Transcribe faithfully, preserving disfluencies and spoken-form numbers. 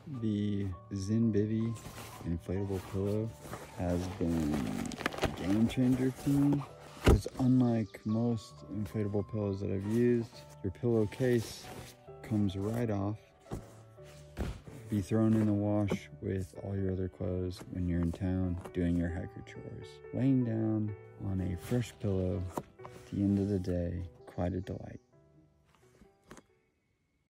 The Zinbivvy inflatable pillow has been a game changer for me. Because unlike most inflatable pillows that I've used, your pillowcase comes right off. Be thrown in the wash with all your other clothes when you're in town doing your hiker chores. Laying down on a fresh pillow at the end of the day, quite a delight.